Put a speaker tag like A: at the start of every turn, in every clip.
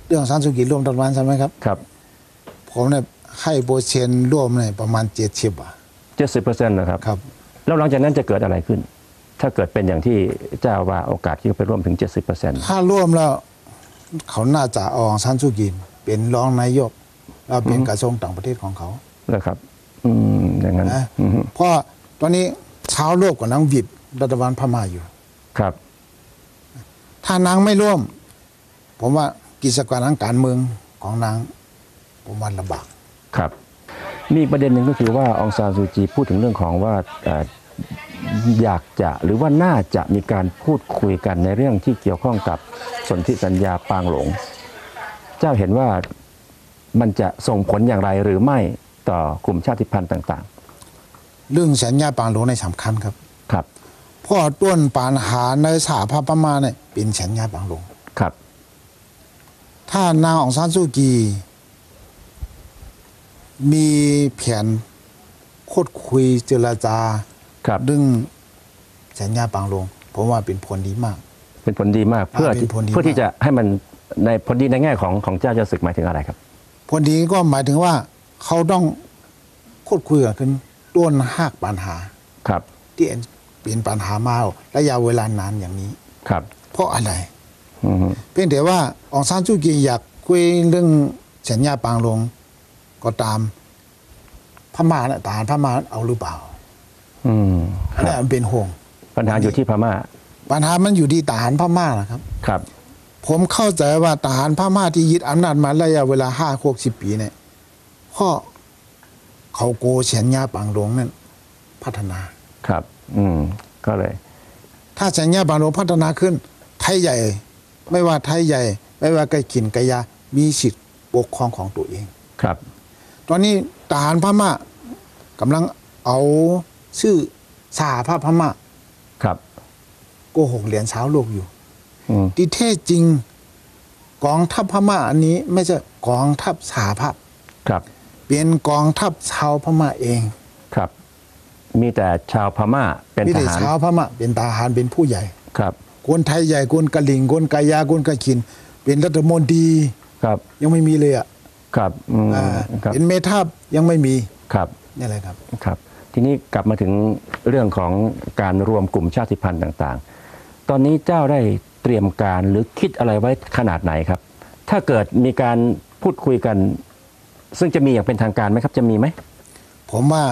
A: เรื่องซานซูกิร่วมรัฐบาลใช่ไหมครับ
B: ครับ
A: ผมเนี่ยให้โบเชนร่วมเนี่ยประมาณ70%
B: นะครับ
A: ครับ
B: แล้วหลังจากนั้นจะเกิดอะไรขึ้น ถ้าเกิดเป็นอย่างที่เจ้าว่าโอกาสที่จะไปร่วมถึง 70%
A: ถ้าร่วมแล้วเขาน่าจะเอาซานซูกิเป็นรองนายกแล้วเป็นกระทรวงต่างประเทศของเขา
B: นะครับอย่างนั้น
A: นะเพราะตอนนี้ชาวโลกกับนางวิบรัฐบาลพม่าอยู่
B: ครับ
A: ถ้านางไม่ร่วมผมว่ากิจการทางการเมืองของนางผมว่าลำบาก
B: ครับมีอีกประเด็นหนึ่งก็คือว่าองซานซูจีพูดถึงเรื่องของว่าอยากจะหรือว่าน่าจะมีการพูดคุยกันในเรื่องที่เกี่ยวข้องกับสนธิสัญญาปางหลงเจ้าเห็นว่ามันจะส่งผลอย่างไรหรือไม่ต่อกลุ่มชาติพันธุ์ต่าง
A: ๆเรื่องสัญญาปางหลงในสำคัญครับ
B: ครับ
A: เพราะต้นปัญหาในสหภาพพม่าเนี่ยเป็นสัญญาปางหลง
B: ครับ
A: ถ้านางองซานซูกีมีแผนพูดคุยเจรจาเรื่องสัญญาปางหลงผมว่าเป็นผลดีมาก
B: เป็นผลดีมากเพื่อที่จะให้มันในผลดีในแง่ของเจ้าจะศึกหมายถึงอะไรครับ
A: ผลดีก็หมายถึงว่าเขาต้องพูดคุยกันต้นหากปัญหา
B: ครับ
A: ที่เป็นปัญหามาระยะเวลานานอย่างนี้
B: ครับ
A: เพราะอะไรเพียงแต่ว่าองซานซูกีอยากคุยเรื่องสัญญาปางหลงก็ตามพม่าทหารพม่าเอาหรือเปล่านี่มันเป็นห่วง
B: ปัญหาอยู่ที่พม่า
A: ปัญหามันอยู่ที่ทหารพม่านะครับ
B: ครับ
A: ผมเข้าใจว่าทหารพม่าที่ยึดอำนาจมาระยะเวลา50-60 ปีเนี่ยเพราะเขาโกสัญญาปางหลงนั่นพัฒนา
B: ครับก็เลย
A: ถ้าสัญญาปางหลงพัฒนาขึ้นไทยใหญ่ไม่ว่าไทยใหญ่ไม่ว่าไกลขินไกยามีสิทธิ์ปกครองของตัวเอง
B: ครับ
A: ตอนนี้ทหารพม่ากำลังเอาชื่อสหภาพพม่า
B: ครับ
A: โกหกเหรียญเช้าโลกอยู่ที่แท้จริงกองทัพพม่าอันนี้ไม่ใช่กองทัพสหภาพ
B: ครับ
A: เป็นกองทัพชาวพม่าเอง
B: ครับมีแต่ชาวพม่าเป็นทหารมีแต่
A: ชาวพม่าเป็นทหารเป็นผู้ใหญ่
B: ครับ
A: คนไทยใหญ่คนกะหลิ่งคนกะยาคนกะขินเป็นรัฐมนตรี
B: ครับ
A: ยังไม่มีเลยอ่ะ
B: ครับ
A: เป็นเมทัพยังไม่มี
B: ครับ
A: นี่แหละครับ
B: ครับทีนี้กลับมาถึงเรื่องของการรวมกลุ่มชาติพันธุ์ต่างๆตอนนี้เจ้าได้เตรียมการหรือคิดอะไรไว้ขนาดไหนครับถ้าเกิดมีการพูดคุยกันซึ่งจะมีอย่างเป็นทางการไหมครับจะมีไหม
A: ผมว่า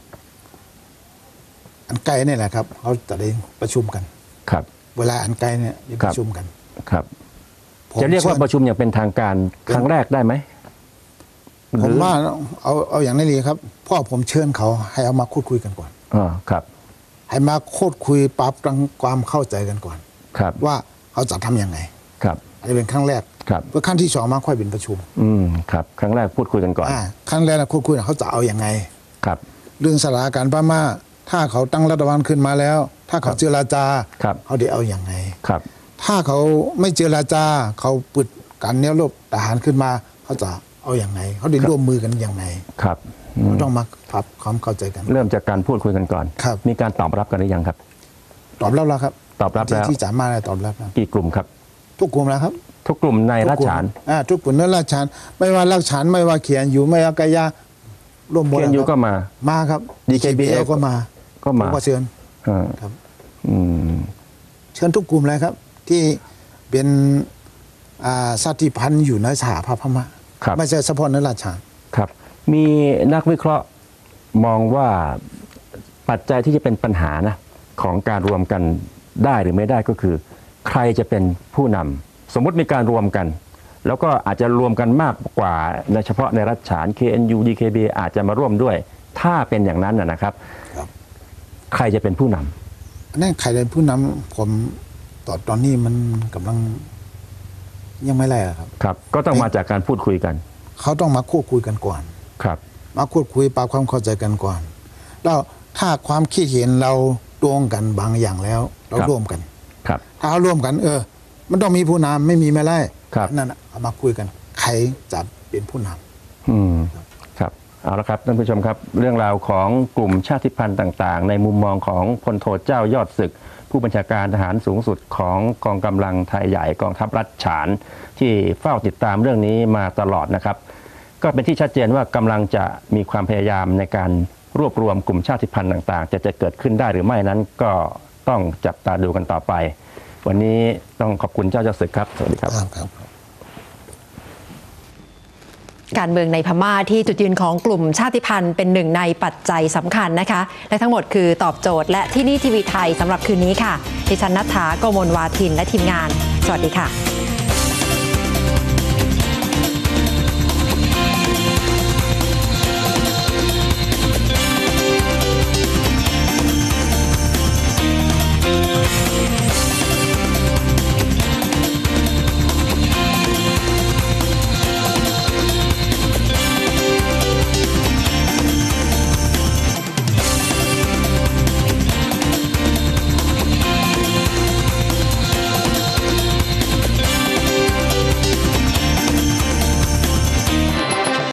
A: อันไกลนี่แหละครับเขาจะได้ประชุมกัน
B: ครับ
A: เวลาอันไกลเนี่ยประชุมกัน
B: ครับจะเรียกว่าประชุมอย่างเป็นทางการครั้งแรกได้ไหม
A: ผมว่าเอาอย่างนี้เลยครับพ่อผมเชิญเขาให้เอามาพูดคุยกันก่อน
B: ครับ
A: ให้มาพูดคุยปรับความเข้าใจกันก่อน
B: ครับ
A: ว่าเขาจะทำยังไง
B: ครับ
A: อันนี้เป็นครั้งแรก
B: ครับ
A: เพื่อขั้นที่2มาค่อยเป็นประชุม
B: ครับครั้งแรกพูดคุยกันก่อน
A: ครั้งแรกพูดคุยเขาจะเอาอย่างไง
B: ครับ
A: เรื่องสถานการณ์พม่าถ้าเขาตั้งรัฐบาลขึ้นมาแล้วถ้าเขาเจรจาเขาได้เอาอย่างไง
B: ครับ
A: ถ้าเขาไม่เจรจาเขาปิดการแนวรบทหารขึ้นมาเขาจะเอาอย่างไงเขาได้ร่วมมือกันอย่างไร
B: ครับ
A: ต้องมาปรับความเข้าใจกัน
B: เริ่มจากการพูดคุยกันก่อนมีการตอบรับกันหรือยังครับ
A: ตอบรับแล้วครับ
B: ตอบรับแล้ว
A: ที่จะมาตอบรับ
B: กี่กลุ่มครับ
A: ทุกกลุ่มแล้วครับ
B: ทุกกลุ่มในราชฉาน
A: ทุกกลุ่มในราชฉานไม่ว่าราชฉานไม่ว่าเขียนอยู่ไม่ว่ากายาร่วมหมด
B: เขียนอยู่ก็มา
A: ครับ
B: DKBA
A: ก็มาเชิญครับเชิญทุกกลุ่มเลยครับที่เป็นชาติพันธุ์อยู่ในสหภาพพม่าไม่ใช่เฉพาะในราชฉาน
B: ครับมีนักวิเคราะห์มองว่าปัจจัยที่จะเป็นปัญหานะของการรวมกันได้หรือไม่ได้ก็คือใครจะเป็นผู้นำสมมุติมีการรวมกันแล้วก็อาจจะรวมกันมากกว่าในเฉพาะในรัฐฉาน KNU DKBA อาจจะมาร่วมด้วยถ้าเป็นอย่างนั้นนะครับใครจะเป็นผู้นำ
A: นั่นใครเป็นผู้นำผมตอนนี้มันกำลังยังไม่ไล่ครับ
B: ครับก็ต้องมาจากการพูดคุยกัน
A: เขาต้องมาพูดคุยกันก่อน
B: ครับ
A: มาพูดคุยปรับความเข้าใจกันก่อนแล้วถ้าความคิดเห็นเราตรงกันบางอย่างแล้วเราร่วมกัน
B: ครับ
A: ถ้าเราร่วมกันมันต้องมีผู้นำไม่มีไม่ไล่นั่นเอามาคุยกันใครจะเป็นผู้น
B: ำครับเอาละครับท่านผู้ชมครับเรื่องราวของกลุ่มชาติพันธุ์ต่างๆในมุมมองของพลโทเจ้ายอดศึกผู้บัญชาการทหารสูงสุดของกองกำลังไทยใหญ่กองทัพรัฐฉานที่เฝ้าติดตามเรื่องนี้มาตลอดนะครับก็เป็นที่ชัดเจนว่ากำลังจะมีความพยายามในการรวบรวมกลุ่มชาติพันธุ์ต่างๆจะเกิดขึ้นได้หรือไม่นั้นก็ต้องจับตาดูกันต่อไปวันนี้ต้องขอบคุณเจ้าศึกครับสวัสดีครับ
C: การเมืองในพม่าที่จุดยืนของกลุ่มชาติพันธุ์เป็นหนึ่งในปัจจัยสำคัญนะคะและทั้งหมดคือตอบโจทย์และที่นี่ทีวีไทยสำหรับคืนนี้ค่ะดิฉันณัฐฐา โกมลวาทินและทีมงานสวัสดีค่ะ